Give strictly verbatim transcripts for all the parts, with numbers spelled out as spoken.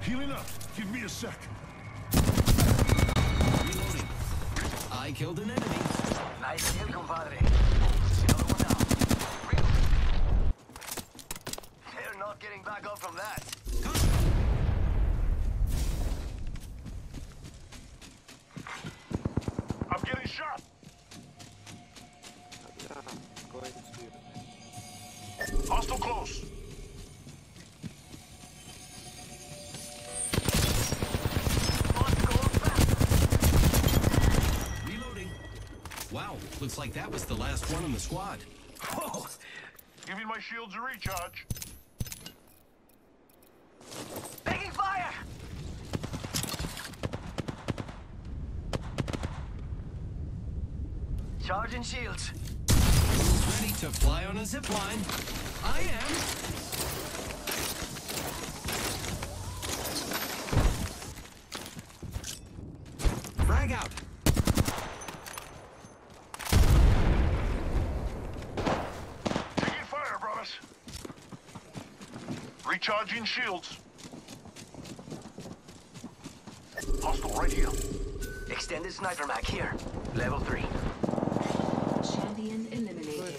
Healing up. Give me a sec. Reloading. I killed an enemy. Nice kill, compadre. Another one down. Reload. They're not getting back up from that. I'm getting shot. Going to. Hostile close. Reloading. Wow, looks like that was the last one in the squad. Oh, giving my shields a recharge. Taking fire! Charging shields. Ready to fly on a zip line. I am. Frag out. Taking fire, brothers. Recharging shields. Hostile right here. Extended sniper mag here. Level three. Champion eliminated.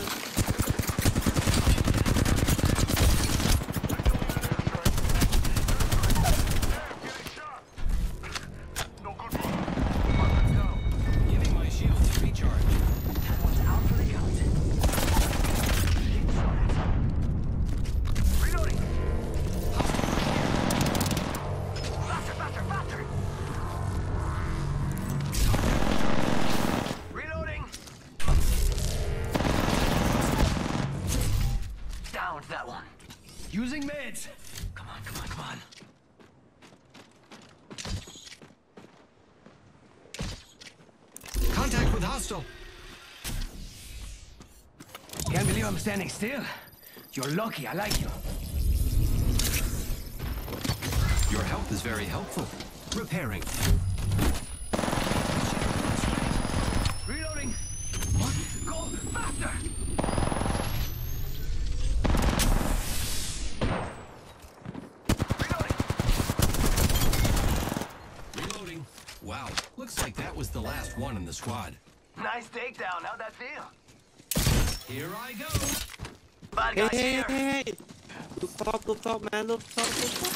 Giving my shields a recharge. That one's out for the count. Reloading. Faster, faster, faster. Reloading. Downed that one. Using meds. Come on, come on, come on. Contact with hostile. Can't believe I'm standing still. You're lucky, I like you. Your help is very helpful. Repairing. Reloading. What? Go faster. Reloading. Reloading. Wow, looks like that was the last one in the squad. Nice takedown. How'd that feel? Here I go. Bad Hey, guys hey, here. hey, hey! Rooftop, rooftop, man, rooftop, rooftop.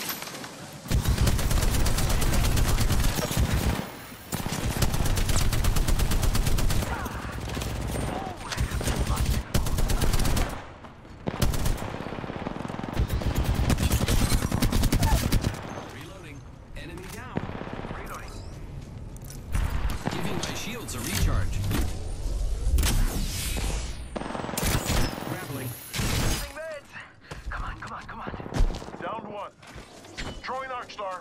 Reloading. Enemy down. Reloading. Giving my shields a recharge. Grappling. Using meds. Come on, come on, come on. Down one. Throwing Arcstar.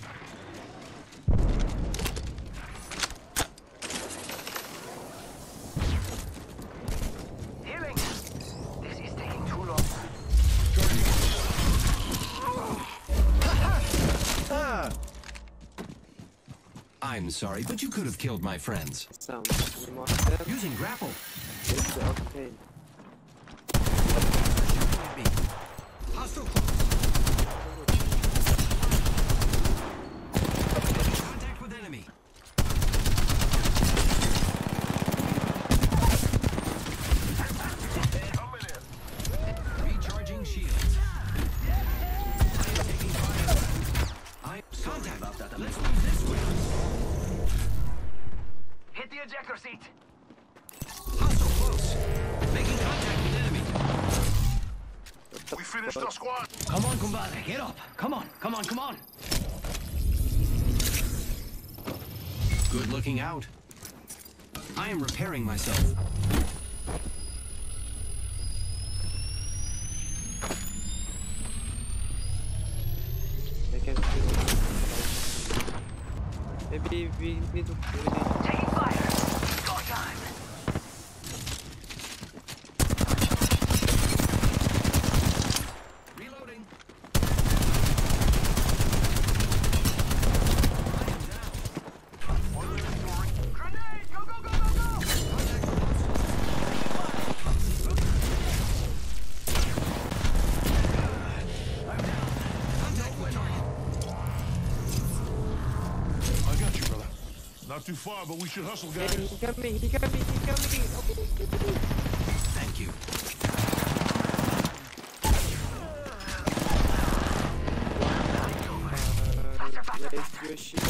Healing. This is taking too long. I'm sorry, but you could have killed my friends. Some more step. Using grapple. It's the octane. Hostile close. Contact with enemy. Coming in. Recharging shields. I am taking fire. I contact. Let's move this way. Hit the ejector seat. Hostile close. Making contact with enemy. We finished our squad. Come on, compadre. Get up. Come on, come on, come on. Good looking out. I am repairing myself. I can feel. Maybe we need to. We need Taking fire. Go time. Reloading. Grenade! Go, go, go, go, go! Contact with target. Not too far, but we should hustle, Hey, guys. he got me, he got me, he got me. Okay, get me. Thank you. Uh, where's your shield?